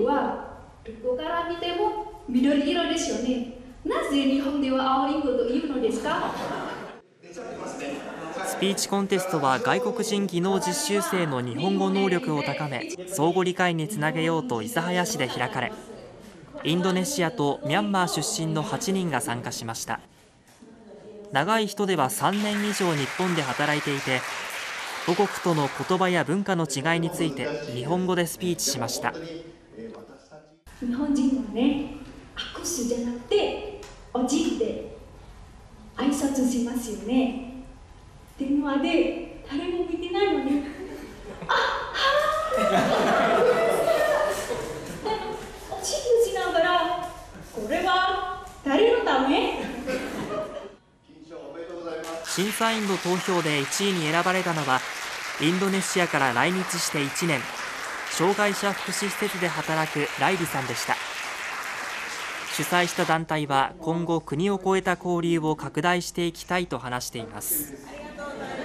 色はどこから見ても緑色ですよね。なぜ日本では青りんごというのですか？ スピーチコンテストは外国人技能実習生の日本語能力を高め、相互理解につなげようと諫早市で開かれ、インドネシアとミャンマー出身の8人が参加しました。長い人では3年以上日本で働いていて、母国との言葉や文化の違いについて日本語でスピーチしました。 日本人はね、握手じゃなくておじって挨拶しますよね。電話で誰も見てないのに、おじぎしながら、これは誰のため？ 審査員の投票で1位に選ばれたのは、インドネシアから来日して1年、障害者福祉施設で働くライリさんでした。主催した団体は今後、国を越えた交流を拡大していきたいと話しています。